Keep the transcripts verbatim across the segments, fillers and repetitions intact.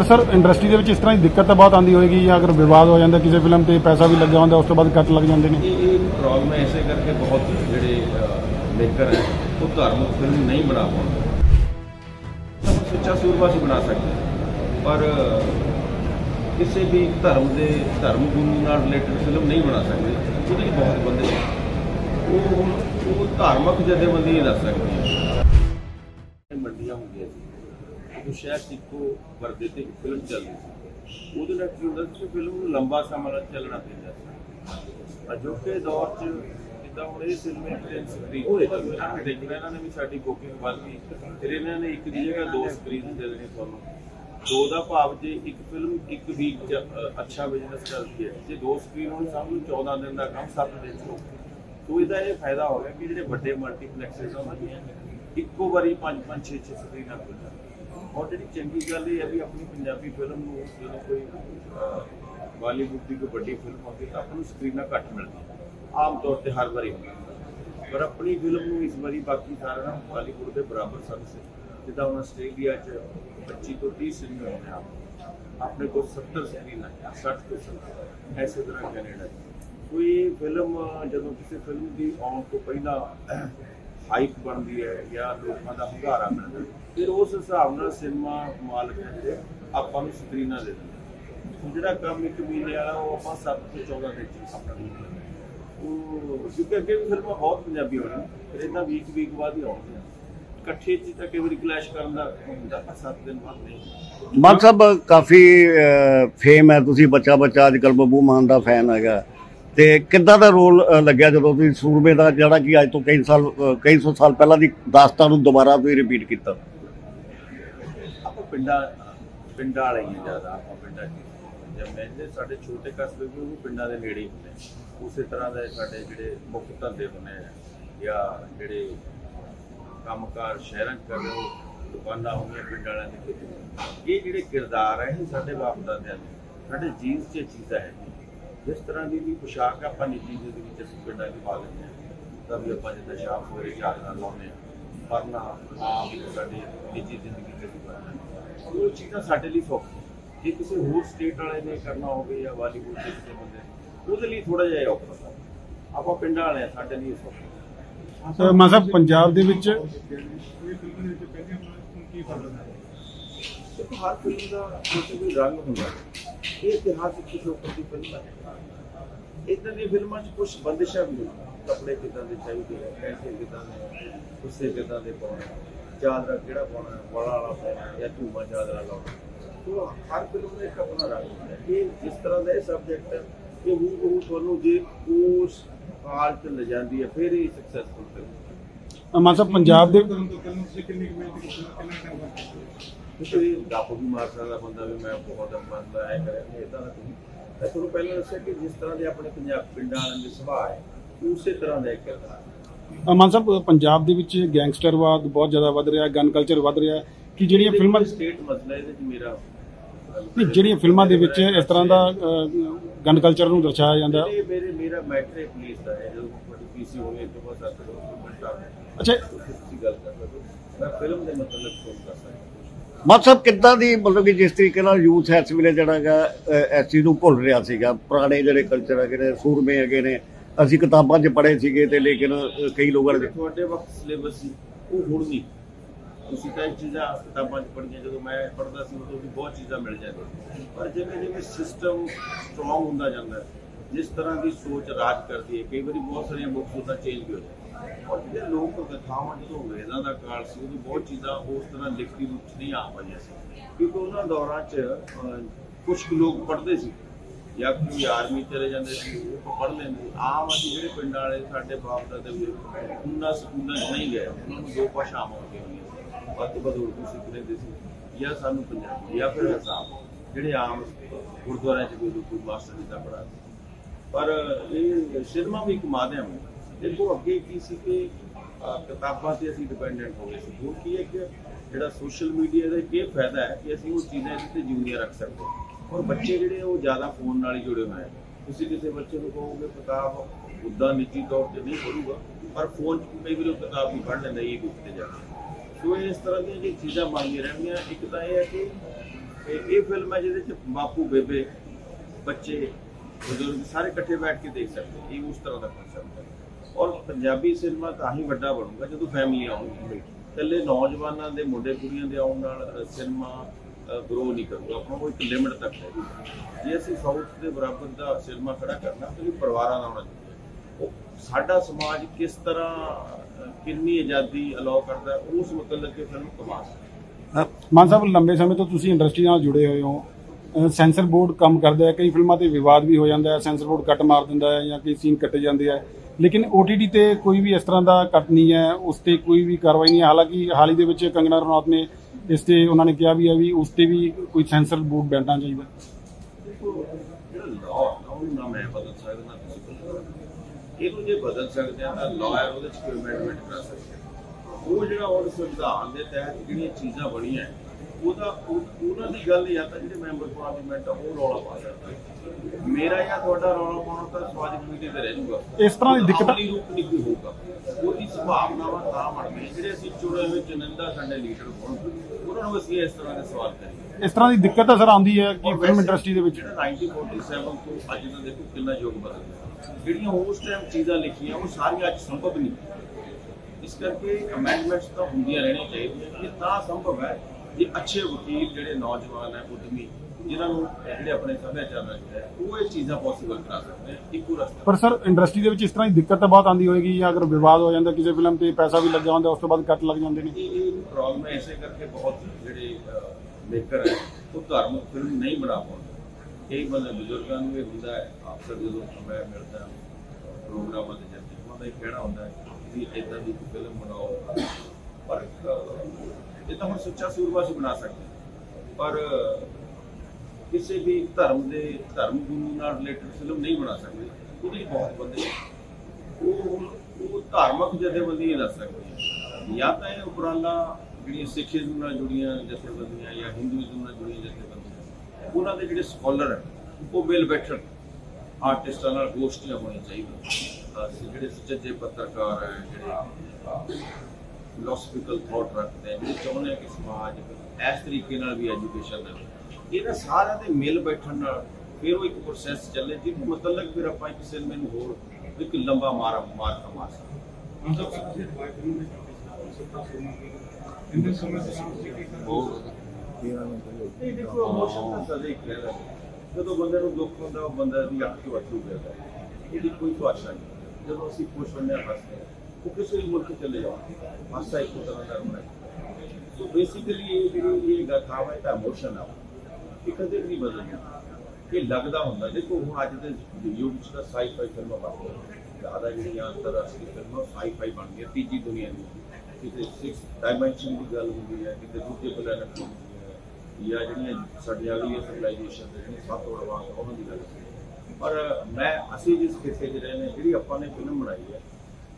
Sir industry के इस तरह की दिक्कत तो बहुत आती होगी, या अगर विवाद हो जाता किसी फिल्म पर पैसा भी लग्या होता उस तो बाद कट लग जाते हैं। ये प्रॉब्लम है, इसे करके बहुत जोड़े मेकर हैं वो धार्मिक फिल्म नहीं बना पाते। सच्चा सूरबा से बना सकते हैं पर किसी भी धर्म के धर्म गुरु नाल रिलेटेड फिल्म नहीं बना सकते। वो बहुत बंदे वो वो धार्मिक जथेबंदी दस सकती है। मंडियां होंगे जो शहर इको वर्गे ते फिल्म चलती सी, वो की होंगे कि फिल्म लंबा समय चलना पैंदा। अजोके दौर च जिदा हम ये फिल्म एक स्क्रीन देखना, इन्होंने भी साड़ी बुकिंग बढ़ गई, फिर इन्होंने एक की जगह दो स्क्रीन दे देनी। थोड़ा दो का भाव जो एक फिल्म एक वीक अच्छा बिजनेस करती है, जो दो स्क्रीन होनी समझ चौदह दिन का काम सत्त दिन हो। तो इसका ये फायदा हो गया कि जो बड़े मल्टीप्लैक्सिस उन्होंने इक्को बारी पाँच पाँच छे छे स्क्रीन खुल जाए। और जी चंगी गल ये है भी अपनी पंजाबी फिल्म जो कोई बॉलीवुड की कोई बड़ी फिल्म आती तो अपन स्क्रीन घट मिलती आम तौर पर हर बारी होती, पर अपनी फिल्म इस बारी बाकी सारा बॉलीवुड के बराबर सर्विस जिदा हम आस्ट्रेलिया पच्ची तो तीस सिनेमे होने आप अपने को सत्तर स्क्रीन है, सठ तो सत्तर ऐसे तरह कैनेडा। तो ये फिल्म जो किसी फिल्म की आने तो पहला हाइप बनती है या लोगों का हंगारा मिलता है, फिर उस हिसाब से सिनेमा मालिक आपको स्क्रीना दे दें। जो काम एक महीने वाला वो आप सत्त तो चौदह दिन अपना क्योंकि अगे भी फिल्म बहुत पंजाबी होनी, फिर इतना वीक वीक बाद ही आउंदियां इकट्ठे तो कई बार क्लैश करन दा हुंदा सत्त दिन बाद नहीं। मान साहब काफ़ी फेम है, तुसीं बच्चा बच्चा अजकल बब्बू मान का फैन है, तो किद्दां दा रोल लग्या जो तुसीं सूरमे का जिहड़ा कि अज तो कई साल कई सौ साल पहला दी दास्तान नूं दोबारा तुसीं रिपीट किया? आपां पिंडां पिंडां वाले ही ज़्यादा आपां पिंडां जब मैं साडे छोटे कस्बे भी वो पिंडां दे नेड़े ही हुंदे, उस तरह के साडे जिहड़े मुख धंधे हुंदे या जिहड़े कामकार शहर कर रहे हो दुकाना हो गई पिंड वाले की खेती, ये जोड़े किरदार है ये साढ़े बाप दादिया साढ़े जीन से चीज़ा है। जिस तरह की भी पोशाक आप निजी जिंदगी असं पिंडा की पा लें तभी आप जिदा शाम सवेरे झाड़ना लाने पढ़ना आम साड़ी निजी जिंदगी के वो चीज़ा साढ़े लिए सौखी। जो किसी होर स्टेट वाले ने करना हो या बॉलीवुड के किसी बंदे वो थोड़ा जिहा औखा आप पिंड वाले साढ़े लिए सौखी। मैं साहब पंजाब दे विच हर फिल्म का कोई रंग होंगे, ये इतिहासिक पिछोकड़ की फिल्म है। इदा दी फिल्मों कुछ बंदिशा भी होंगी, कपड़े किदा के चाहिए, पैसे किदा ने, गुस्से किदा के पाने, चादरा किहड़ा पाना, वाला वाला पाना या धूमा चादरा लाना। तो हर फिल्म का एक अपना रंग होता है। ये जिस तरह का सबजैक्ट है ये हूँ हूँ थोनों जे उस काल च ले जाती है फिर ही सक्सैसफुल फिल्म। मान साहब पंजाब दे गप भी मार सकता बंदा भी मैं बहुत बनता है करें इदा मैं थोड़ा पहले दस्या कि जिस तरह के अपने पंजाब पिंडां वाले के सुभाव है उस तरह का किरदार। मान साहब पंजाब दे विच गैंगस्टरवाद बहुत ज़्यादा वध रहा, गन कल्चर वध रहा कि जिहड़ियां फिल्मां स्टेट मसला है मेरा जिहड़ियां फिल्मां दे विच इस तरह का गन कल्चर नूं दर्शाया जांदा है। मेरे मेरा मैटर है पुलिस का है जो बड़ी पीसी हो गई तो बहुत सारे अच्छा गल करदा मैं फिल्म दे मतलब फोन कर सकदा। मान साहब किद्दां दी मतलब कि जिस तरीके नाल यूथ इस वेले जिहड़ा गा इस चीज़ नूं भुल रहा सीगा, पुराने जिहड़े कल्चर है ने सूरमे है ने असीं किताबां च पढ़े सीगे ते लेकिन कई लोगों ने तुहाडे वक्त सिलेबस सी वो हुण नहीं तुसीं तां चीज़ां किताबां च पढ़ियां जो मैं पढ़दा सी उदों भी बहुत चीज़ां मिल जांदियां, पर जिवें जिवें सिस्टम स्ट्रॉन्ग हुंदा जांदा है जिस तरह की सोच राज करती है कई बार बहुत सारिया बुक्स उदा चेंज भी हो जाए। और जो लोक कथावां जो वेदां का काल से उदों बहुत चीज़ां उस तरह लिखती रूप च नहीं आ पाईयां सी क्योंकि उन्होंने दौरां च कुछ लोग पढ़ते सी या कोई आर्मी चले जाते वो पढ़ लेंगे। आम असीं जिहड़े पिंड वाले साडे बाप दादे उन्हां स्कूलों नहीं गए, उन्होंने दो भाषावां आउंदियां होंदियां वध तो वध उर्दू सीख लेंदे सी या सानूं पंजाबी या फिर हिसाब जिहड़े आम गुरुद्वारे च कोई मास्टर जी दा पढ़ा। पर ये सिनेमा भी एक माध्यम है। देखो अगे की सी कि किताबां ते असीं डिपेंडेंट हो गए सी, हुण की है कि जिहड़ा सोशल मीडिया का ये फायदा है कि असीं वो चीज़ां इहदे ते जिउंदियां रख सकते हैं। और बच्चे जिहड़े वो ज़्यादा फोन नाल ही जुड़े हुए हैं, तुसीं किसी बच्चे को कहोगे किताब उदा निजी तौर पर नहीं पढ़ूगा पर फोन कई बार किताब भी पढ़ लेंदा ई बुक ते जाके। तो इस तरह दी जो चीज़ां बनदियां रहंदियां। एक तो यह है कि ਇਹ ਫਿਲਮ ਹੈ ਜਿਹਦੇ ਚ ਬਾਪੂ ਬੇਬੇ ਬੱਚੇ ਬਜ਼ੁਰਗ ਸਾਰੇ ਇਕੱਠੇ ਬੈਠ ਕੇ ਦੇਖ ਸਕਦੇ, ਇਹ ਉਸ ਤਰ੍ਹਾਂ ਦਾ ਕਨਸੈਪਟ ਹੈ। ਔਰ ਪੰਜਾਬੀ ਸਿਨੇਮਾ ਤਾਂ ਹੀ ਵੱਡਾ ਬਣੂਗਾ ਜਦੋਂ ਫੈਮਿਲੀ ਆਉਣਗੀ, ਇਕੱਲੇ ਨੌਜਵਾਨਾਂ ਦੇ ਮੁੰਡੇ ਕੁੜੀਆਂ ਦੇ ਆਉਣ ਨਾਲ ਸਿਨੇਮਾ ਗਰੋ ਨਹੀਂ ਕਰੂਗਾ। ਆਪਣਾ ਕੋਈ ਇੱਕ ਲਿਮਿਟ ਤੱਕ ਹੈ। ਜੇ ਅਸੀਂ ਸਾਊਥ ਦੇ ਬਰਾਬਰ ਦਾ ਸਿਨੇਮਾ ਖੜਾ ਕਰਨਾ ਤਾਂ ਪਰਿਵਾਰਾਂ ਦਾ ਹੋਣਾ ਚਾਹੀਦਾ। ਉਹ ਸਾਡਾ ਸਮਾਜ ਕਿਸ ਤਰ੍ਹਾਂ ਕਿੰਨੀ ਆਜ਼ਾਦੀ ਅਲਾਉ ਕਰਦਾ ਉਸ ਮਤਲਬ ਕਿ ਫਿਲਮ ਕਮਾ ਸਕਦਾ। ਮਾਨ ਸਾਹਿਬ, ਲੰਬੇ ਸਮੇਂ ਤੋਂ ਤੁਸੀਂ ਇੰਡਸਟਰੀ ਨਾਲ ਜੁੜੇ ਹੋਏ ਹੋ, ਸੈਂਸਰ ਬੋਰਡ ਕੰਮ ਕਰਦਾ ਹੈ, ਕਈ ਫਿਲਮਾਂ ਤੇ ਵਿਵਾਦ ਵੀ ਹੋ ਜਾਂਦਾ ਹੈ, ਸੈਂਸਰ ਬੋਰਡ ਕੱਟ ਮਾਰ ਦਿੰਦਾ ਹੈ ਜਾਂ ਕਈ ਸੀਨ ਕੱਟੇ ਜਾਂਦੇ ਹੈ, ਲੇਕਿਨ ਓ ਟੀ ਟੀ ਤੇ ਕੋਈ ਵੀ ਇਸ ਤਰ੍ਹਾਂ ਦਾ ਕੱਟ ਨਹੀਂ ਹੈ, ਉਸ ਤੇ ਕੋਈ ਵੀ ਕਾਰਵਾਈ ਨਹੀਂ ਹੈ। ਹਾਲਾਂਕਿ ਹਾਲ ਹੀ ਦੇ ਵਿੱਚ ਕੰਗਨਾ ਰਣੌਤ ਨੇ ਇਸ ਤੇ ਉਹਨਾਂ ਨੇ ਕਿਹਾ ਵੀ ਹੈ ਵੀ ਉਸ ਤੇ ਵੀ ਕੋਈ ਸੈਂਸਰ ਬੋਰਡ ਬੈਠਣਾ ਚਾਹੀਦਾ। ਦੇਖੋ ਜਿਹੜਾ ਲਾਅ ਉਹਨੂੰ ਨਾ ਮੈਂ ਬਦਲ ਸਕਦਾ ਨਾ ਤੁਸੀਂ ਬਦਲ ਸਕਦੇ। ਇਹਨੂੰ ਜੇ ਬਦਲ ਸਕਦੇ ਆ ਤਾਂ ਲਾਅਰ ਉਹਦੇ 'ਚ ਕੋਈ ਅਮੈਂਡਮੈਂਟ ਕਰਾ ਸਕਦੇ। ਉਹ ਜਿਹੜਾ ਉਹ ਸੰਵਿਧਾਨ ਦੇ ਤਹਿਤ ਜਿਹੜੀਆਂ ਚੀਜ਼ਾਂ ਬਣੀਆਂ ਉਹਦਾ ਉਹਨਾਂ ਦੀ ਗੱਲ ਜਾਂ ਤਾਂ ਜਿਹੜੇ ਮੈਂਬਰ ਪਾਰਲੀਮੈਂਟ ਆ ਉਹ ਰੌਲਾ ਪਾ ਸਕਦਾ। ਮੇਰਾ ਜਾਂ ਤੁਹਾਡਾ ਰੌਲਾ ਪਾਉਣਾ ਤਾਂ ਸਮਾਜਿਕ ਮੀਡੀਆ ਤੇ ਰਹਿ ਜੂਗਾ। ਇਸ ਤਰ੍ਹਾਂ ਦੀ ਦਿੱਕਤ ਅਮਲੀ ਰੂਪ ਨਹੀਂ ਹੋਊਗਾ। ਉਹਦੀ ਸੰਭਾਵਨਾਵਾਂ ਤਾਂ ਬਣਦੀਆਂ ਜਿਹੜੇ ਅਸੀਂ ਚੁਣੇ ਹੋਏ ਚੁਣਿੰਦਾ ਸਾਡੇ ਲੀਡਰ ਹੋਣ, ਉਹਨਾਂ ਨੂੰ ਅਸੀਂ ਇਸ ਤਰ੍ਹਾਂ ਦੇ ਸਵਾਲ ਕਰੀਏ। ਇਸ ਤਰ੍ਹਾਂ ਦੀ ਦਿੱਕਤ ਤਾਂ ਸਰ ਆਉਂਦੀ ਹੈ ਕਿ ਫਿਲਮ ਇੰਡਸਟਰੀ ਦੇ ਵਿੱਚ ਜਿਹੜਾ ਉੱਨੀ ਸੌ ਸੈਂਤਾਲੀ ਤੋਂ ਅੱਜ ਦਾ ਦੇਖੋ ਕਿੰਨਾ ਯੁੱਗ ਬਦਲ ਗਿਆ। ਜਿਹੜੀਆਂ ਉਸ ਟਾਈਮ ਚੀਜ਼ਾਂ ਲਿਖੀਆਂ ਉਹ ਸਾਰੀਆਂ ਅੱਜ ਸੰਭਵ ਨਹੀਂ। ਇਸ ਕਰਕੇ ਅਮੈਂਡਮੈਂਟਸ ਤਾਂ ਹੁੰਦੀਆਂ ਰਹਿਣੀਆਂ ਚਾਹੀਦੀਆਂ। ਇਹ ਤਾਂ ਸੰਭਵ ਹੈ ਜੇ ਅੱਛੇ ਵਕੀਲ ਜਿਹੜੇ ਨੌਜਵਾਨ ਹੈ ਉਦਮੀ ਜਿਨ੍ਹਾਂ ਨੂੰ ਜਿਹੜੇ ਆਪਣੇ ਸੱਭਿਆਚਾਰ ਨਾਲ ਹੈ ਉਹ ਇਹ ਚੀਜ਼ਾਂ ਪੋਸੀਬਲ ਕਰਾ ਸਕਦੇ ਆ ਇੱਕੋ ਰਸਤਾ। ਪਰ ਸਰ ਇੰਡਸਟਰੀ ਦੇ ਵਿੱਚ ਇਸ ਤਰ੍ਹਾਂ ਦੀ ਦਿੱਕਤ ਤਾਂ ਬਹੁਤ ਆਉਂਦੀ ਹੋਏਗੀ, ਜਾਂ ਅਗਰ ਵਿਵਾਦ ਹੋ ਜਾਂਦਾ ਕਿਸੇ ਫਿਲਮ ਤੇ ਪੈਸਾ ਵੀ ਲੱਗਿਆ ਹੁੰਦਾ ਉਸ ਤੋਂ ਬਾਅਦ ਕੱਟ ਲੱਗ ਜਾਂਦੇ ਨੇ। ਇਹ ਇਹ ਪ੍ਰੋਬਲਮ ਹੈ। ਇਸੇ ਕਰਕੇ ਬਹੁਤ ਜਿਹੜੇ ਮੇਕਰ ਹੈ ਉਹ ਧਾਰਮਿਕ ਫਿਲਮ ਨਹੀਂ ਬਣਾ ਪਾਉਂਦੇ। ਕਈ ਬੰਦੇ ਬਜ਼ੁਰਗਾਂ ਨੂੰ ਇਹ ਹੁੰਦਾ ਹੈ ਅਕਸਰ ਜਦੋਂ ਸਮਾਂ ਮਿਲਦਾ ਪ੍ਰੋਗਰਾਮਾਂ ਤੇ ਜਾਂਦੇ ਉਹਨਾਂ ਦਾ ਇਹ ਕਹਿਣਾ ਹੁੰਦਾ ਹੈ ਵੀ ਇੱਦਾਂ ਦੀ ਫਿਲਮ ਬਣਾਓ। ਪਰ ਇਹ ਤਾਂ ਹੁਣ ਸੱਚਾ ਸੂਰਬਾ ਸੀ ਬਣਾ ਸਕਦੇ, ਪਰ ਕਿਸੇ ਵੀ ਧਰਮ ਦੇ ਧਰਮ ਗੁਰੂ ਨਾਲ ਰਿਲੇਟਡ ਫਿਲਮ ਨਹੀਂ ਬਣਾ ਸਕਦੇ। ਉਹਦੇ ਲਈ ਬਹੁਤ ਬੰਦੇ ਉਹ ਉਹ ਧਾਰਮਿਕ ਜਥੇਬੰਦੀਆਂ ਦੱਸ ਸਕਦੀਆਂ, ਜਾਂ ਤਾਂ ਇਹ ਉਪਰਾਲਾ ਜਿਹੜੀਆਂ ਸਿੱਖੀਜ਼ਮ ਨਾਲ ਜੁੜੀਆਂ ਜਥੇਬੰਦੀਆਂ ਜਾਂ ਹਿੰਦੂਇਜ਼ਮ ਨਾਲ ਜੁੜੀਆਂ ਜਥੇਬੰਦੀਆਂ ਉਹਨਾਂ ਦੇ ਜਿਹੜੇ ਸਕਾਲਰ ਹੈ ਉਹ ਮਿਲ ਬੈਠਣ, ਆਰਟਿਸਟਾਂ ਨਾਲ ਗੋਸ਼ਟੀਆਂ ਹੋਣੀਆਂ ਚਾਹੀਦੀਆਂ। ਜਿਹੜੇ ਸੁਚੱਜੇ ਪੱਤਰਕਾਰ ਹੈ ਜਿਹੜੇ ਫਿਲੋਸਫੀਕਲ ਥਾਟ ਰੱਖਦੇ ਆ, ਜਿਹੜੇ ਚਾਹੁੰਦੇ ਆ ਕਿ ਸਮਾਜ ਇਸ ਤਰੀਕੇ ਨਾਲ ਵੀ ਐਜੂਕੇਸ਼ਨ ਦੇਵੇ, ਇਹਨਾਂ ਸਾਰਿਆਂ ਦੇ ਮਿਲ ਬੈਠਣ ਨਾਲ ਫਿਰ ਉਹ ਇੱਕ ਪ੍ਰੋਸੈਸ ਚੱਲੇ ਜਿਹਨੂੰ ਮਤਲਬ ਫਿਰ ਆਪਾਂ ਇੱਕ ਸਿਨੇਮੇ ਨੂੰ ਹੋਰ ਇੱਕ ਲੰਬਾ ਮਾਰ ਮਾਰ ਮਾਰ ਸਕਦੇ। ਦੇਖੋ ਇਮੋਸ਼ਨ ਤਾਂ ਸਦਾ ਹੀ ਰਹਿੰਦਾ। ਜਦੋਂ ਬੰਦੇ ਨੂੰ ਦੁੱਖ ਹੁੰਦਾ ਉਹ ਬੰਦੇ ਦੀ ਅੱਖ ਤੋਂ ਅੱਥਰੂ ਪੈਂਦਾ, ਇਹਦੀ ਕੋਈ ਭਾਸ਼ਾ ਨਹੀਂ। ਜਦੋਂ ਅਸੀਂ ਖੁਸ਼ ਹੁੰਦੇ ਹਾਂ ਹੱਸਦੇ ਹਾਂ, ਉਹ ਕਿਸੇ ਵੀ ਮੁਲਕ ਚਲੇ ਜਾਓ ਹਾਸਾ ਇੱਕ ਤਰ੍ਹਾਂ ਦਾ ਹੁੰਦਾ। ਸੋ ਬੇਸਿਕਲੀ ਇਹ ਜਿਹੜੀ ਇਹ ਗਾਥਾ ਹੈ ਤਾਂ ਇਮੋਸ਼ਨ ਆ, ਇਹ ਕਦੇ ਨਹੀਂ ਬਦਲਦੀ। ਇਹ ਲੱਗਦਾ ਹੁੰਦਾ। ਦੇਖੋ ਹੁਣ ਅੱਜ ਦੇ ਯੁੱਗ 'ਚ ਤਾਂ ਸਾਈ ਫਾਈ ਫਿਲਮਾਂ ਬਣ ਗਈਆਂ, ਜ਼ਿਆਦਾ ਜਿਹੜੀਆਂ ਅੰਤਰਰਾਸ਼ਟਰੀ ਫਿਲਮਾਂ ਸਾਈ ਫਾਈ ਬਣ ਗਈਆਂ, ਤੀਜੀ ਦੁਨੀਆ ਦੀ ਕਿਤੇ ਸਿਕਸ ਡਾਇਮੈਂਸ਼ਨ ਦੀ ਗੱਲ ਹੁੰਦੀ ਹੈ, ਕਿਤੇ ਦੂਜੇ ਪਲੈਨਟ ਦੀ ਹੁੰਦੀ ਹੈ, ਜਾਂ ਜਿਹੜੀਆਂ ਸਾਡੀਆਂ ਅਗਲੀਆਂ ਸਿਵਲਾਈਜੇਸ਼ਨ ਦੇ ਜਿਹੜੀਆਂ ਸੱਤ ਵਡਵਾਂਗ ਉਹਨਾਂ ਦੀ ਗੱਲ ਹੁੰਦੀ ਹੈ। ਪਰ ਮੈਂ ਅਸੀਂ ਜਿਸ ਖੇਤੇ 'ਚ ਰਹੇ ਨੇ ਜਿਹੜੀ ਆਪਾਂ ਨੇ ਫਿਲਮ ਬਣਾਈ ਹੈ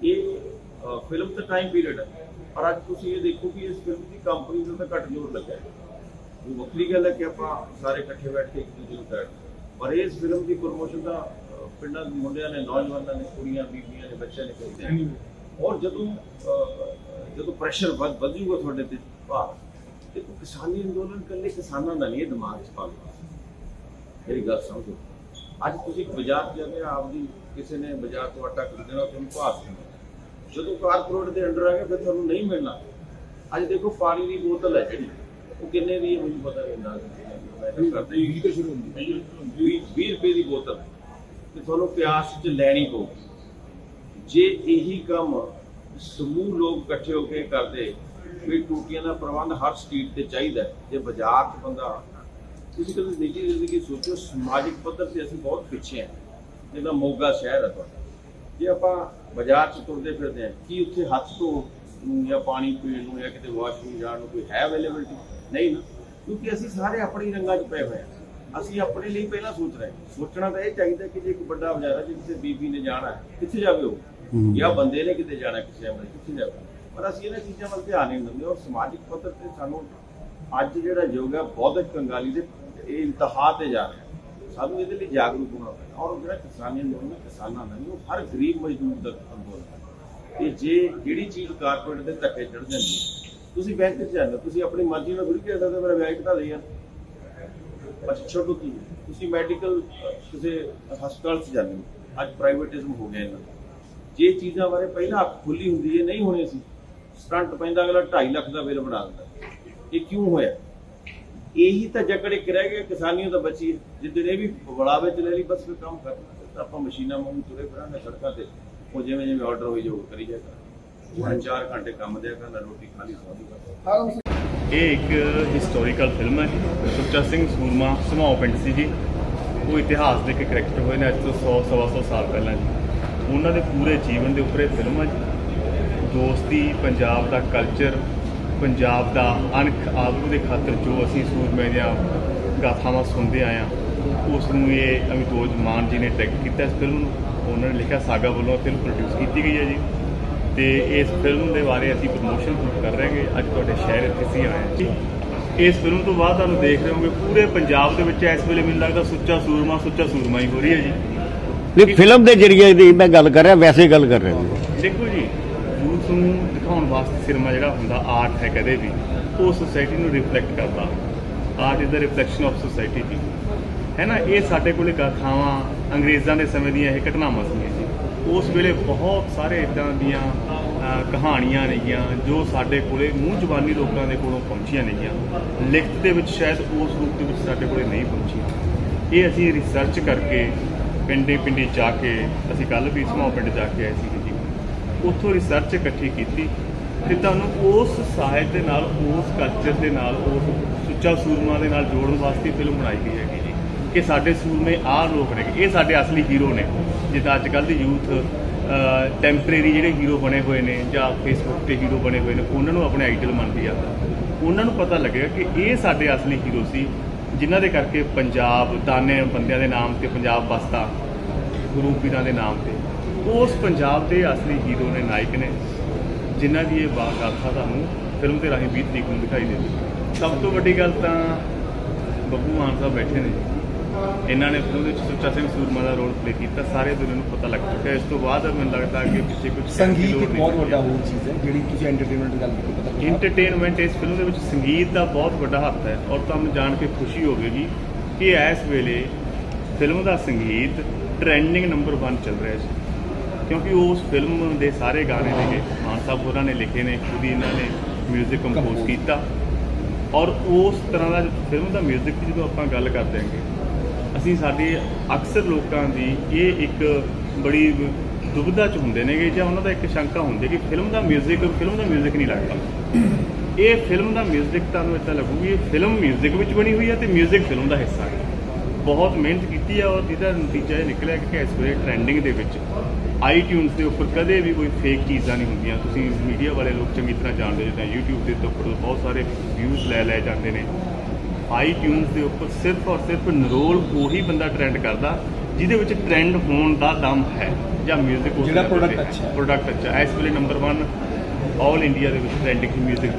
ਇਹ ਫਿਲਮ ਦਾ ਟਾਈਮ ਪੀਰੀਅਡ ਹੈ। ਪਰ ਅੱਜ ਤੁਸੀਂ ਇਹ ਦੇਖੋ ਕਿ ਇਸ ਫਿਲਮ ਦੀ ਕੰਪਨੀ ਨੂੰ ਤਾਂ ਘੱਟ ਜ਼ੋਰ ਲੱਗਿਆ ਹੈ। ਉਹ ਵੱਖਰੀ ਗੱਲ ਹੈ ਕਿ ਆਪਾਂ ਸਾਰੇ ਇਕੱਠੇ ਬੈਠ ਕੇ ਇੱਕ ਦੂਜੇ ਨੂੰ ਕਰ, ਪਰ ਇਸ ਫਿਲਮ ਦੀ ਪ੍ਰਮੋਸ਼ਨ ਦਾ ਪਿੰਡਾਂ ਦੇ ਮੁੰਡਿਆਂ ਨੇ, ਨੌਜਵਾਨਾਂ ਨੇ, ਕੁੜੀਆਂ ਬੀਬੀਆਂ ਨੇ, ਬੱਚਿਆਂ ਨੇ ਕਰਦੇ ਆ। ਔਰ ਜਦੋਂ ਜਦੋਂ ਪ੍ਰੈਸ਼ਰ ਵੱਧ ਵਧੂਗਾ ਤੁਹਾਡੇ ਤੇ ਭਾਰ, ਦੇਖੋ ਕਿਸਾਨੀ ਅੰਦੋਲਨ ਇਕੱਲੇ ਕਿਸਾਨਾਂ ਦਾ ਨਹੀਂ, ਇਹ ਦਿਮਾਗ 'ਚ ਪਾ ਲਓ। ਮੇਰੀ ਗੱਲ ਸਮਝੋ। ਅੱਜ ਤੁਸੀਂ ਬਾਜ਼ਾਰ 'ਚ ਜਾਂਦੇ ਆਪਦੀ ਕਿਸੇ ਨੇ ਬਾਜ਼ਾਰ ਤੋਂ ਆਟਾ ਖਰੀਦਣਾ ਤੁਹਾਨੂੰ ਭਾਅ ਦੇਣਾ, ਜਦੋਂ ਕਾਰਪੋਰੇਟ ਦੇ ਅੰਡਰ ਆ ਗਿਆ ਫਿਰ ਤੁਹਾਨੂੰ ਨਹੀਂ ਮਿਲਣਾ। ਅੱਜ ਦੇਖੋ ਪਾਣੀ ਦੀ ਬੋਤਲ ਹੈ ਜਿਹੜੀ ਉਹ ਕਿੰਨੇ ਦੀ ਹੈ ਮੈਨੂੰ ਪਤਾ ਨਹੀਂ, ਕਰਦੇ ਵੀਹ ਤੋਂ ਸ਼ੁਰੂ ਹੁੰਦੀ, ਵੀਹ ਰੁਪਏ ਦੀ ਬੋਤਲ ਤੇ ਤੁਹਾਨੂੰ ਪਿਆਸ 'ਚ ਲੈਣੀ ਪਊਗੀ। ਜੇ ਇਹੀ ਕੰਮ ਸਮੂਹ ਲੋਕ ਇਕੱਠੇ ਹੋ ਕੇ ਕਰਦੇ, ਵੀ ਟੂਟੀਆਂ ਦਾ ਪ੍ਰਬੰਧ ਹਰ ਸਟਰੀਟ ਤੇ ਚਾਹੀਦਾ। ਜੇ ਬਾਜ਼ਾਰ 'ਚ ਬੰਦਾ, ਤੁਸੀਂ ਕਦੇ ਨਿੱਜੀ ਜ਼ਿੰਦਗੀ ਸੋਚੋ, ਸਮਾਜਿਕ ਪੱਧਰ ਤੇ ਅਸੀਂ ਬਹੁਤ ਪਿੱਛੇ ਹਾਂ। ਜਿੱਦਾਂ ਮੋਗਾ ਸ਼ਹਿਰ ਹੈ ਤੁਹਾਡਾ, ਜੇ ਆਪਾਂ ਬਾਜ਼ਾਰ 'ਚ ਤੁਰਦੇ ਫਿਰਦੇ ਹਾਂ, ਕੀ ਉੱਥੇ ਹੱਥ ਧੋ ਨੂੰ ਜਾਂ ਪਾਣੀ ਪੀਣ ਨੂੰ ਜਾਂ ਕਿਤੇ ਵਾਸ਼ਰੂਮ ਜਾਣ ਨੂੰ ਕੋਈ ਹੈ ਅਵੇਲੇਬਿਲਿਟੀ? ਨਹੀਂ ਨਾ, ਕਿਉਂਕਿ ਅਸੀਂ ਸਾਰੇ ਆਪਣੀ ਰੰਗਾਂ 'ਚ ਪਏ ਹੋਏ ਹਾਂ। ਅਸੀਂ ਆਪਣੇ ਲਈ ਪਹਿਲਾਂ ਸੋਚ ਰਹੇ ਹਾਂ। ਸੋਚਣਾ ਤਾਂ ਇਹ ਚਾਹੀਦਾ ਕਿ ਜੇ ਇੱਕ ਵੱਡਾ ਬਾਜ਼ਾਰ ਹੈ ਜਿੱਥੇ ਬੀਬੀ ਨੇ ਜਾਣਾ ਕਿੱਥੇ ਜਾਵੇ, ਉਹ ਜਾਂ ਬੰਦੇ ਨੇ ਕਿਤੇ ਜਾਣਾ ਕਿਸੇ ਅਮਲੇ ਕਿੱਥੇ ਜਾਵੇ, ਪਰ ਅਸੀਂ ਇਹਨਾਂ ਚੀਜ਼ਾਂ ਵੱਲ ਧਿਆਨ ਨਹੀਂ ਦਿੰਦੇ। ਔਰ ਸਮਾਜਿਕ ਪੱਧਰ ਤੇ ਸਾਨੂੰ ਅੱਜ ਜਿਹੜਾ ਯੁੱਗ ਹੈ ਬੌਧਿਕ ਕੰਗਾਲੀ ਦੇ ਇਹ ਇੰਤਹਾ ਤੇ ਜਾ ਰਿਹਾ। ਸਾਨੂੰ ਇਹਦੇ ਲਈ ਜਾਗਰੂਕ ਹੋਣਾ ਪੈਣਾ। ਔਰ ਜਿਹੜਾ ਕਿਸਾਨੀ ਅੰਦੋਲਨ ਹੈ ਕਿਸਾਨਾਂ ਦਾ ਨਹੀਂ, ਉਹ ਹਰ ਗਰੀਬ ਮਜ਼ਦੂਰ ਦਾ ਅੰਦੋਲਨ ਹੈ। ਤੇ ਜੇ ਜਿਹੜੀ ਚੀਜ਼ ਕਾਰਪੋਰੇਟ ਦੇ ਧੱਕੇ ਚੜ੍ਹ ਜਾਂਦੀ ਹੈ, ਤੁਸੀਂ ਬੈਂਕ 'ਚ ਜਾਂਦੇ, ਤੁਸੀਂ ਆਪਣੀ ਮਰਜ਼ੀ ਨਾਲ ਥੋੜ੍ਹੀ ਕਹਿ ਸਕਦੇ ਮੇਰਾ ਵਿਆਜ ਘਟਾ ਦੇ ਯਾਰ, ਅੱਛਾ ਛੱਡੋ ਕੀ ਤੁਸੀਂ ਮੈਡੀਕਲ ਕਿਸੇ ਹਸਪਤਾਲ 'ਚ ਜਾਂਦੇ ਹੋ, ਅੱਜ ਪ੍ਰਾਈਵੇਟਿਜ਼ਮ ਹੋ ਗਿਆ ਇਹਨਾਂ ਦਾ। ਜੇ ਚੀਜ਼ਾਂ ਬਾਰੇ ਪਹਿਲਾਂ ਅੱਖ ਖੁੱਲੀ ਹੁੰਦੀ ਹੈ ਨਹੀਂ ਹੋਣੀ ਸੀ। ਸਟੰਟ ਪੈਂਦਾ ਅਗਲਾ ਢਾਈ ਲੱਖ ਦਾ ਬਿੱਲ ਬਣਾ ਦਿੰਦਾ। ਇਹ ਕਿਉਂ ਹੋਇਆ? ਇਹੀ ਤਾਂ ਜਕੜ ਇੱਕ ਰਹਿ ਗਿਆ, ਕਿਸਾਨੀਆਂ ਤਾਂ ਬਚੀ ਹੈ। ਜਿੱਦਣ ਇਹ ਵੀ ਬੜਾਵੇ ਚ ਲੈ ਲਈ ਬਸ ਫਿਰ ਕੰਮ ਕਰਨਾ ਤਾਂ ਆਪਾਂ ਮਸ਼ੀਨਾਂ ਵਾਂਗੂ ਤੁਰੇ ਫਿਰਾਂਗੇ ਸੜਕਾਂ ਤੇ, ਉਹ ਜਿਵੇਂ ਜਿਵੇਂ ਆਰਡਰ ਹੋਈ ਜਾਊ ਕਰੀ ਜਾਏਗਾ। ਚਾਰ ਘੰਟੇ ਕੰਮ ਦਿਆ ਕਰਨਾ, ਰੋਟੀ ਖਾ ਲਈ ਸੌਂ ਦੀ। ਇਹ ਇੱਕ ਹਿਸਟੋਰੀਕਲ ਫਿਲਮ ਹੈ। ਸੁੱਚਾ ਸਿੰਘ ਸੂਰਮਾ ਸਮਾਓ ਪਿੰਡ ਸੀ ਜੀ, ਉਹ ਇਤਿਹਾਸ ਦੇ ਇੱਕ ਕਰੈਕਟਰ ਹੋਏ ਨੇ ਅੱਜ ਤੋਂ ਸੌ ਸਵਾ ਸੌ ਸਾਲ ਪਹਿਲਾਂ ਜੀ। ਉਹਨਾਂ ਦੇ ਪੂਰੇ ਜੀਵਨ ਦੇ ਉੱਪਰ ਇਹ ਫਿਲਮ ਹੈ ਜੀ। ਦੋਸਤੀ, ਪੰਜਾਬ ਦਾ ਕਲਚਰ, ਪੰਜਾਬ ਦਾ ਅਣਖ ਆਬਰੂ ਦੇ ਖਾਤਰ ਜੋ ਅਸੀਂ ਸੂਰਮੇ ਦੀਆਂ ਗਾਥਾਵਾਂ ਸੁਣਦੇ ਆਏ ਹਾਂ, ਉਸ ਨੂੰ ਇਹ ਅਮਿਤੋਜ ਮਾਨ ਜੀ ਨੇ ਡਾਇਰੈਕਟ ਕੀਤਾ ਇਸ ਫਿਲਮ ਨੂੰ। ਉਹਨਾਂ ਨੇ ਲਿਖਿਆ, ਸਾਗਾ ਵੱਲੋਂ ਫਿਲਮ ਪ੍ਰੋਡਿਊਸ ਕੀਤੀ ਗਈ ਹੈ ਜੀ। ਤੇ ਇਸ ਫਿਲਮ ਦੇ ਬਾਰੇ ਅਸੀਂ ਪ੍ਰਮੋਸ਼ਨ ਕਰ ਰਹੇ ਹਾਂ। ਅੱਜ ਤੁਹਾਡੇ ਸ਼ਹਿਰ ਇੱਥੇ ਅਸੀਂ ਆਏ ਹਾਂ ਜੀ। ਇਸ ਫਿਲਮ ਤੋਂ ਬਾਅਦ ਤੁਹਾਨੂੰ ਦੇਖ ਰਹੇ ਹੋਗੇ ਪੂਰੇ ਪੰਜਾਬ ਦੇ ਵਿੱਚ ਇਸ ਵੇਲੇ ਮੈਨੂੰ ਲੱਗਦਾ ਸੁੱਚਾ ਸੂਰਮਾ ਸੁੱਚਾ ਸੂਰਮਾ ਹੀ ਹੋ ਰਹੀ ਹੈ ਜੀ। ਨਹੀਂ, ਫਿਲਮ ਦੇ ਜ਼ਰੀਏ ਦੀ ਮੈਂ ਗੱਲ ਕਰ ਰਿਹਾ, ਵੈਸੇ ਗੱਲ ਕਰ ਰਿਹਾ। ਦੇਖੋ ਜੀ, ਯੂਥ ਨੂੰ ਦਿਖਾਉਣ ਵਾਸਤੇ ਸਿਨੇਮਾ ਜਿਹੜਾ ਹੁੰਦਾ ਆਰਟ ਹੈ, ਕਦੇ ਵੀ ਉਹ ਸੁਸਾਇਟੀ ਨੂੰ ਰਿਫਲੈਕਟ ਕਰਦਾ। Art is the reflection of society ਜੀ, ਹੈ ਨਾ। ਇਹ ਸਾਡੇ ਕੋਲੇ ਗਾਥਾਵਾਂ ਅੰਗਰੇਜ਼ਾਂ ਦੇ ਸਮੇਂ ਦੀਆਂ ਇਹ ਘਟਨਾਵਾਂ ਸੀਗੀਆਂ ਜੀ। ਉਸ ਵੇਲੇ ਬਹੁਤ ਸਾਰੇ ਇੱਦਾਂ ਦੀਆਂ ਕਹਾਣੀਆਂ ਨੇਗੀਆਂ ਜੋ ਸਾਡੇ ਕੋਲੇ ਮੂੰਹ ਜ਼ਬਾਨੀ ਲੋਕਾਂ ਦੇ ਕੋਲੋਂ ਪਹੁੰਚੀਆਂ ਨੇਗੀਆਂ, ਲਿਖਤ ਦੇ ਵਿੱਚ ਸ਼ਾਇਦ ਉਸ ਰੂਪ ਦੇ ਵਿੱਚ ਸਾਡੇ ਕੋਲੇ ਨਹੀਂ ਪਹੁੰਚੀਆਂ। ਇਹ ਅਸੀਂ ਰਿਸਰਚ ਕਰਕੇ ਪਿੰਡੇ ਪਿੰਡੇ ਜਾ ਕੇ, ਅਸੀਂ ਕੱਲ੍ਹ ਵੀ ਸਮਾਓ ਪਿੰਡ ਜਾ ਕੇ ਆਏ ਸੀਗੇ ਜੀ, ਉੱਥੋਂ ਰਿਸਰਚ ਇਕੱਠੀ ਕੀਤੀ ਤੇ ਤੁਹਾਨੂੰ ਉਸ ਸਾਹਿਤ ਦੇ ਨਾਲ, ਉਸ ਕਲਚਰ ਦੇ ਨਾਲ, ਉਸ ਸੁੱਚਾ ਸੂਰਮਾ ਦੇ ਨਾਲ ਜੋੜਨ ਵਾਸਤੇ ਫਿਲਮ ਬਣਾਈ ਗਈ ਹੈਗੀ ਜੀ ਕਿ ਸਾਡੇ ਸੂਰਮੇ ਆਹ ਲੋਕ ਨੇ, ਇਹ ਸਾਡੇ ਅਸਲੀ ਹੀਰੋ ਨੇ। ਜਿੱਦਾਂ ਅੱਜ ਕੱਲ੍ਹ ਦੀ ਯੂਥ ਟੈਂਪਰੇਰੀ ਜਿਹੜੇ ਹੀਰੋ ਬਣੇ ਹੋਏ ਨੇ ਜਾਂ ਫੇਸਬੁੱਕ 'ਤੇ ਹੀਰੋ ਬਣੇ ਹੋਏ ਨੇ, ਉਹਨਾਂ ਨੂੰ ਆਪਣੇ ਆਈਡਲ ਮੰਨਦੀ ਆ। ਉਹਨਾਂ ਨੂੰ ਪਤਾ ਲੱਗੇਗਾ ਕਿ ਇਹ ਸਾਡੇ ਅਸਲੀ ਹੀਰੋ ਸੀ, ਜਿਨ੍ਹਾਂ ਦੇ ਕਰਕੇ ਪੰਜਾਬ ਦਾਨੇ ਬੰਦਿਆਂ ਦੇ ਨਾਮ 'ਤੇ ਪੰਜਾਬ ਬਸਤਾ, ਗੁਰੂ ਪੀਰਾਂ ਦੇ ਨਾਮ 'ਤੇ ਉਸ ਪੰਜਾਬ ਦੇ ਅਸਲੀ ਹੀਰੋ ਨੇ, ਨਾਇਕ ਨੇ, ਜਿਨ੍ਹਾਂ ਦੀ ਇਹ ਗਾਥਾ ਤੁਹਾਨੂੰ ਫਿਲਮ ਦੇ ਰਾਹੀਂ ਵੀਹ ਤਰੀਕ ਨੂੰ ਦਿਖਾਈ ਦੇਵੇਗੀ। ਸਭ ਤੋਂ ਵੱਡੀ ਗੱਲ ਤਾਂ ਬੱਬੂ ਮਾਨ ਸਾਹਿਬ ਬੈਠੇ ਨੇ, ਇਹਨਾਂ ਨੇ ਫਿਲਮ ਵਿੱਚ ਸੁੱਚਾ ਸਿੰਘ ਸੂਰਮਾ ਦਾ ਰੋਲ ਪਲੇ ਕੀਤਾ। ਸਾਰੇ ਦੁਨੀਆ ਨੂੰ ਪਤਾ ਲੱਗ ਚੁੱਕਾ। ਇਸ ਤੋਂ ਬਾਅਦ ਮੈਨੂੰ ਲੱਗਦਾ ਕਿ ਪਿੱਛੇ ਕੁਝ ਸੰਗੀਤ ਇੱਕ ਬਹੁਤ ਵੱਡਾ ਹੋਰ ਚੀਜ਼ ਹੈ ਜਿਹੜੀ ਤੁਸੀਂ ਐਂਟਰਟੇਨਮੈਂਟ ਦੀ ਗੱਲ ਕੀਤੀ। ਪਤਾ ਇੰਟਰਟੇਨਮੈਂਟ ਇਸ ਫਿਲਮ ਦੇ ਵਿੱਚ ਸੰਗੀਤ ਦਾ ਬਹੁਤ ਵੱਡਾ ਹੱਥ ਹੈ। ਔਰ ਤੁਹਾਨੂੰ ਜਾਣ ਕੇ ਖੁਸ਼ੀ ਹੋਵੇਗੀ ਕਿ ਇਸ ਵੇਲੇ ਫਿਲਮ ਦਾ ਸੰਗੀਤ ਟ੍ਰੈਂਡਿੰਗ ਨੰਬਰ ਵਨ ਚੱਲ ਰਿਹਾ ਸੀ, ਕਿਉਂਕਿ ਉਸ ਫਿਲਮ ਦੇ ਸਾਰੇ ਗਾਣੇ ਨੇਗੇ ਮਾਨ ਸਾਹਿਬ ਹੋਰਾਂ ਨੇ ਲਿਖੇ ਨੇ, ਖੁਦ ਹੀ ਇਹਨਾਂ ਨੇ ਮਿਊਜ਼ਿਕ ਕੰਪੋਜ਼ ਕੀਤਾ। ਔਰ ਉਸ ਤਰ੍ਹਾਂ ਦਾ ਫਿਲਮ ਦਾ ਮਿਊਜ਼ਿਕ ਦੀ ਜਦੋਂ ਆਪਾਂ ਗੱਲ ਕਰਦੇ ਹਾਂਗੇ, ਅਸੀਂ ਸਾਡੇ ਅਕਸਰ ਲੋਕਾਂ ਦੀ ਇਹ ਇੱਕ ਬੜੀ ਦੁਬਿਧਾ 'ਚ ਹੁੰਦੇ ਨੇਗੇ ਜਾਂ ਉਹਨਾਂ ਦਾ ਇੱਕ ਸ਼ੰਕਾ ਹੁੰਦੀ ਕਿ ਫਿਲਮ ਦਾ ਮਿਊਜ਼ਿਕ ਫਿਲਮ ਦਾ ਮਿਊਜ਼ਿਕ ਨਹੀਂ ਲੱਗਦਾ। ਇਹ ਫਿਲਮ ਦਾ ਮਿਊਜ਼ਿਕ ਤੁਹਾਨੂੰ ਇੱਦਾਂ ਲੱਗੂਗੀ ਇਹ ਫਿਲਮ ਮਿਊਜ਼ਿਕ ਵਿੱਚ ਬਣੀ ਹੋਈ ਹੈ ਅਤੇ ਮਿਊਜ਼ਿਕ ਫਿਲਮ ਦਾ ਹਿੱਸਾ ਹੈ। ਬਹੁਤ ਮਿਹਨਤ ਕੀਤੀ ਹੈ ਔਰ ਜਿਹਦਾ ਨਤੀਜਾ ਇਹ ਨਿਕਲਿਆ ਕਿ ਇਸ ਵੇਲੇ ਟਰੈਂਡਿੰਗ ਦੇ ਵਿੱਚ ਆਈ ਟਿਊਨਸ ਦੇ ਉੱਪਰ ਕਦੇ ਵੀ ਕੋਈ ਫੇਕ ਚੀਜ਼ਾਂ ਨਹੀਂ ਹੁੰਦੀਆਂ। ਤੁਸੀਂ ਮੀਡੀਆ ਵਾਲੇ ਲੋਕ ਚੰਗੀ ਤਰ੍ਹਾਂ ਜਾਣਦੇ ਹੋ, ਜਿੱਦਾਂ ਯੂਟਿਊਬ ਦੇ ਉੱਪਰ ਬਹੁਤ ਸਾਰੇ ਵਿਊਜ਼ ਲੈ ਲੈ ਜਾਂਦੇ ਨੇ। ਆਈ ਟਿਊਨਸ ਦੇ ਉੱਪਰ ਸਿਰਫ ਔਰ ਸਿਰਫ ਨਰੋਲ ਉਹੀ ਬੰਦਾ ਟਰੈਂਡ ਕਰਦਾ ਜਿਹਦੇ ਵਿੱਚ ਟਰੈਂਡ ਹੋਣ ਦਾ ਦਮ ਹੈ ਜਾਂ ਮਿਊਜ਼ਿਕ ਜਿਹੜਾ ਪ੍ਰੋਡਕਟ ਅੱਛਾ ਹੈ। ਪ੍ਰੋਡਕਟ ਅੱਛਾ ਇਸ ਵੇਲੇ ਨੰਬਰ ਵਨ ਆਲ ਇੰਡੀਆ ਦੇ ਵਿੱਚ ਟਰੈਂਡਿੰਗ ਮਿਊਜ਼ਿਕ